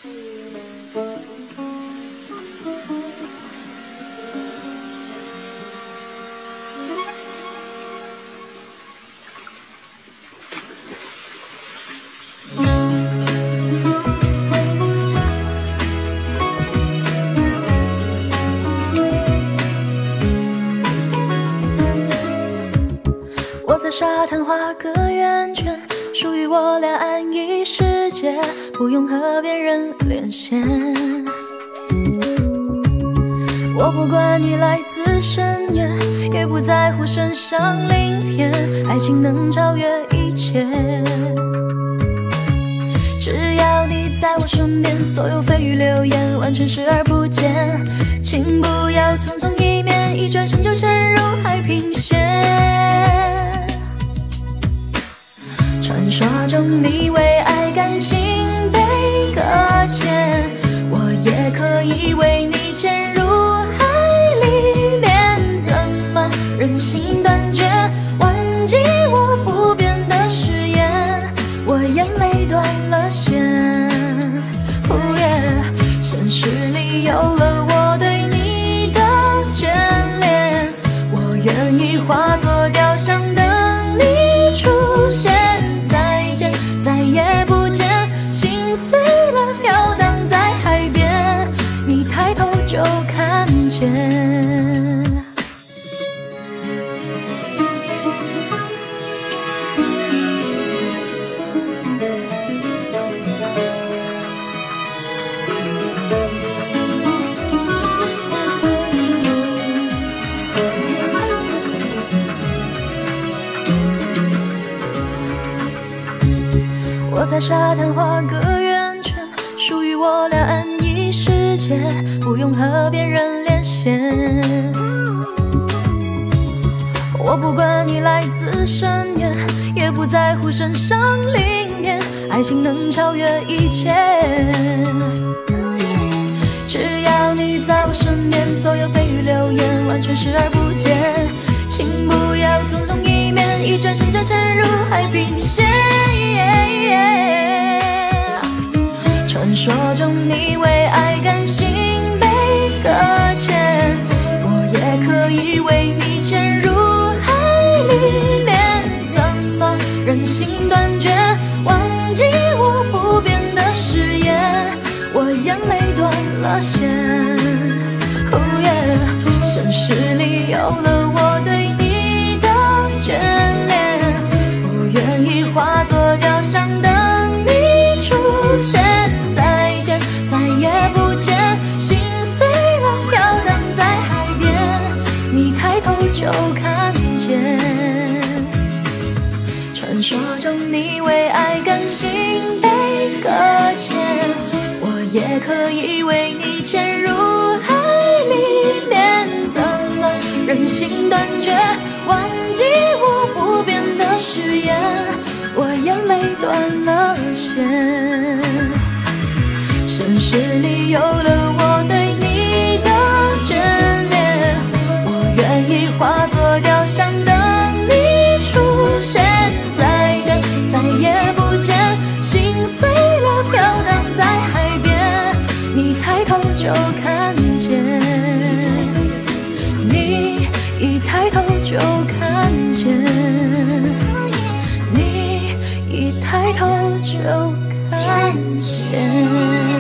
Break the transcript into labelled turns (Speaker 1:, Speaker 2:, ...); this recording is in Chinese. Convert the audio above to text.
Speaker 1: 我在沙滩画个圆圈，属于我俩安逸世界，不用和别人连线。我不管你来自深渊，也不在乎身上鳞片，爱情能超越一切。只要你在我身边，所有蜚语流言完全视而不见。请不要匆匆一面，一转身就沉入海平线。传说中你为爱甘心被搁浅，我也可以为你潜入海里面。怎么忍心断绝，忘记我不变的誓言？我眼泪断了线。现实里有了我对你的眷恋，我愿意化作雕像等你出现。再也不见，心碎了飘荡在海边，你抬头就看见。我在沙滩画个圆圈，属于我俩安逸世界，不用和别人连线。我不管你来自深渊，也不在乎身上鳞片，爱情能超越一切。只要你在我身边，所有蜚语流言完全视而不见。请不要匆匆一面，一转身就沉入海平线。传说中你为爱甘心被搁浅，我也可以为你潜入海里面。怎么忍心断绝，忘记我不变的誓言？我眼泪断了线。现实里有了我对你的眷恋，我愿意化作雕像等你出现。再也不见，心碎了飘荡在海边，你抬头就看见。传说中你为爱甘心被搁浅，我也可以为你潜入海里面。怎么忍心断绝，忘记我不变的誓言？我眼泪断了线。现实里有了我对你的眷恋，我愿意化作雕像等你出现。再也不见，心碎了飘荡在海边，你抬头就看见。你一抬头就看见，你一抬头就看见。